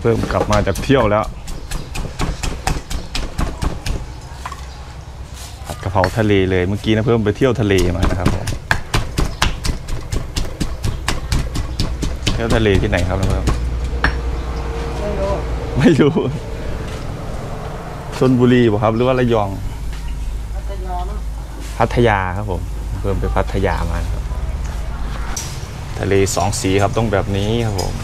เพิ่มกลับมาจากเที่ยวแล้วผัดกะเพราทะเลเลยเมื่อกี้นะเพิ่มไปเที่ยวทะเลมานะครับผมเที่ยวทะเลที่ไหนครับนะเพิ่มไม่รู้ชลบุรีป่ะครับหรือว่าระยองพัทยาครับผมเพิ่มไปพัทยามาครับทะเลสองสีครับต้องแบบนี้ครับผม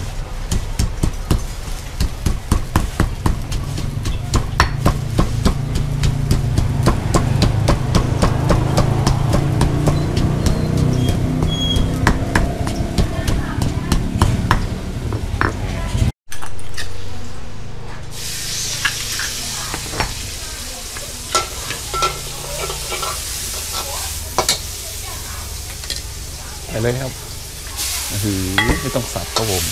ไปเลยครับไม่ต้องสับครับผม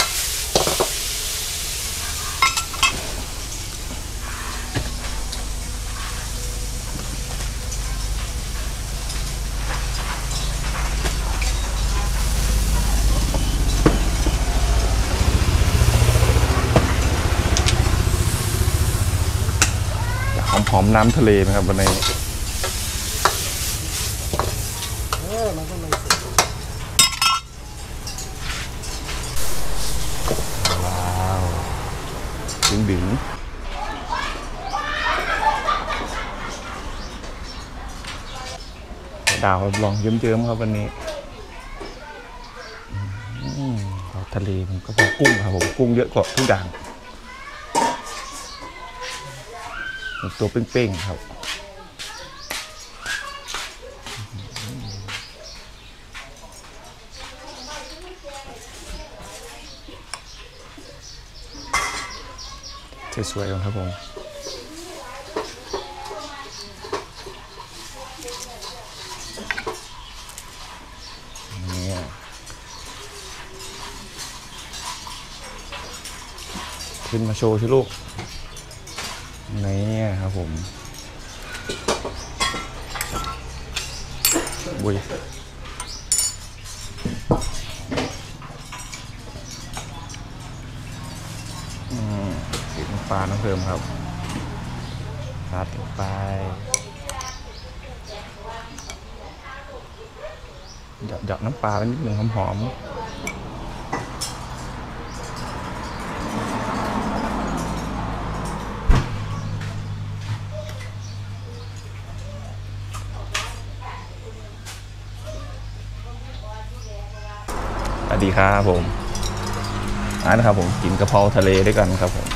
หอมน้ำทะเลไหมครับวันนี้ดึงดาวลองเยิ้มๆครับวันนี้ทะเลมันก็พอกุ้งครับผมกุ้งเยอะกว่าทุกอย่างตัวเป้งๆครับสวยๆครับผมนี่ขึ้นมาโชว์สิลูกนี่ครับผมบุยปลาน้ำเพิ่มครับรัดลงไปหยอกน้ำปลาไปนิดหนึ่งหอมสวัสดีครับผมนะครับผมกินกะเพราทะเลด้วยกันครับผม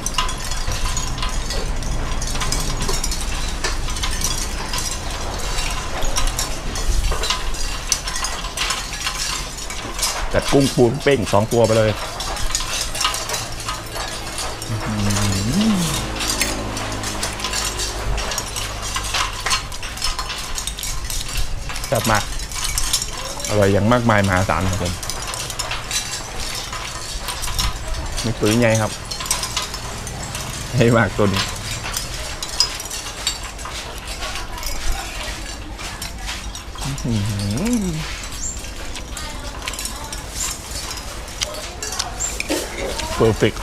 จัดกุ้งปูเป้ง2 ตัวไปเลยจัดมาอร่อยอย่างมากมายมหาศาลครับผมมีตัวใหญ่ครับให้มากตัวนี้perfect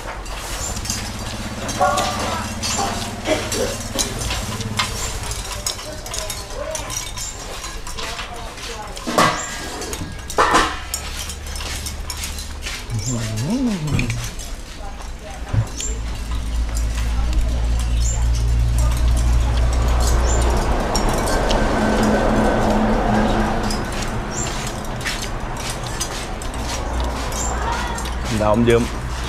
ดาวเยิ้ม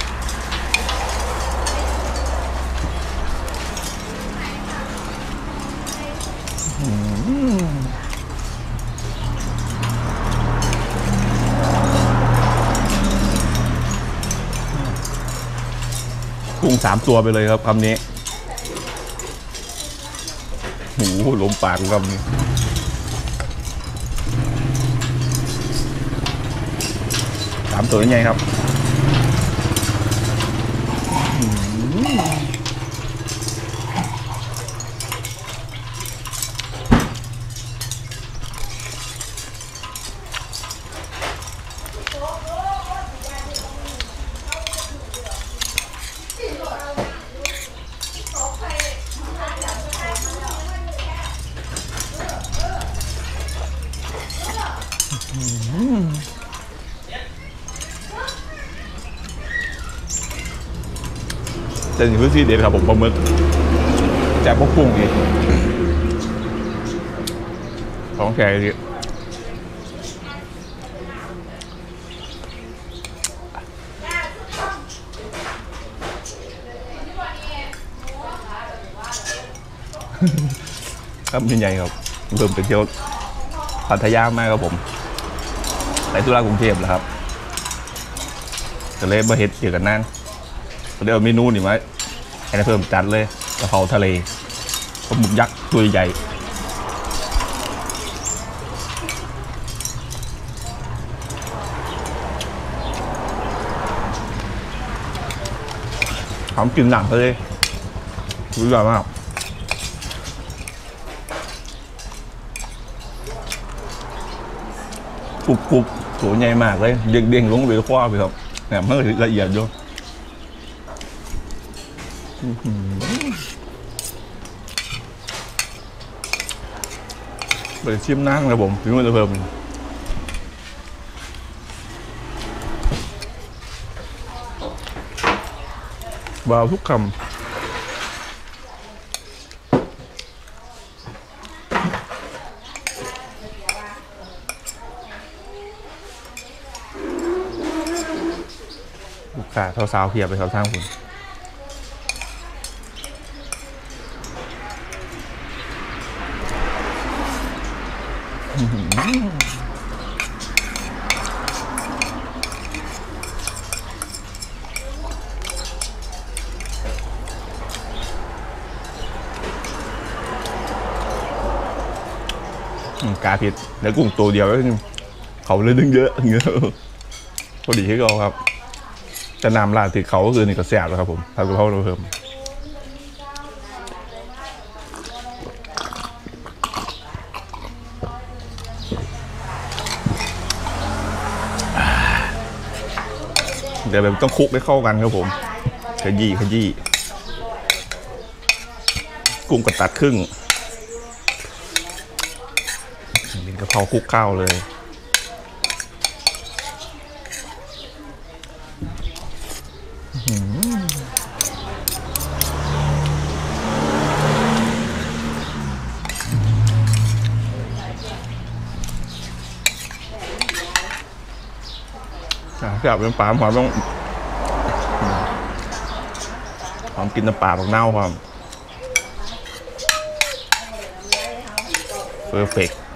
กุ้ง3 ตัวไปเลยครับคำนี้หูล้มปากคำนี้3 ตัวยังไงครับแต่นี่คือที่เด็ดครับผมปลาหมึกแจ่พวกกุ้งอีกของแข็งดิครับใหญ่ครับเริ่มไปเที่ยวพัทยามากครับผมไปธุระกรุงเทพแล้วครับก็เลยมาเฮ็ดเกี่ยวกันนั่นก็เลยเอาเมนูนี่มาให้เพิ่มจัดเลยกะเพราทะเลปลาหมึกยักษ์ตัวใหญ่หอมกลิ่นหนังเลยรู้สึกมากกรุบตัวใหญ่มากเลยเด้งๆลงไปคว้าไปครับเนี่ยมันละเอียดอยู่ไปชิมน้ำครับผมถึงมันจะเพิ่มบาวทุกคำลูกค้าสาวๆเพียบไปเขาทางคุณกาผิดแล้วกุ้งตัวเดียวก็เขาเลยดึงเยอะเงี้ยพอดีที่เขาครับจะนำลาดติดเขาก็คือนี่ก็แซ่บแล้วครับผมทำกะเพราเราเพิ่มเดี๋ยวแบบต้องคลุกให้เข้ากันครับผมขยี้กุ้งก็ตัดครึ่งเป็นกะเพราคลุกข้าวเลยแซ่บเป็นปลาหอมต้องหอมกินน้ำปลาผักเน่าความเพอร์เฟกต์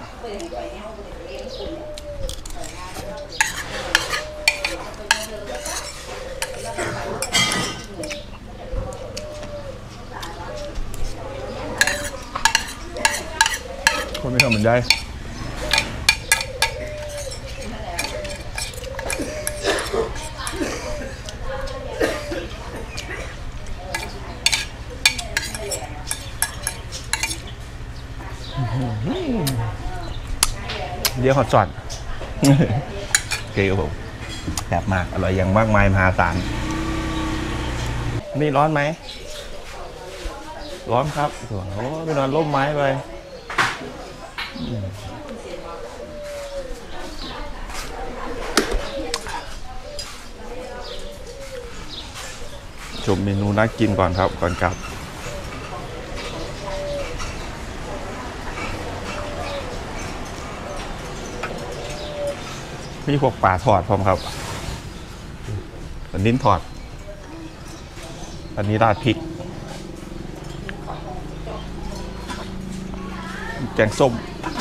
คนไม่ทำเหมือนได้เดี๋ยวขอจอดโอเคครับผมแบบมากอร่อยอย่างมากมายมหาศาลนี่ร้อนไหมร้อนครับโอ้ไปนอนร่มไม้ไปชมเมนูน่ากินก่อนครับก่อนกลับมีพวกปลาทอดพร้อมครับอันนี้ทอดอันนี้ราดพริกแกงส้ม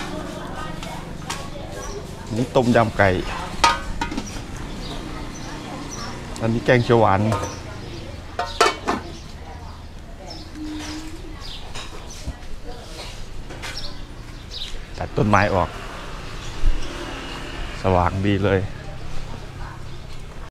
นี่ต้มยำไก่อันนี้แกงเขียวหวานตัดต้นไม้ออกสว่างดีเลย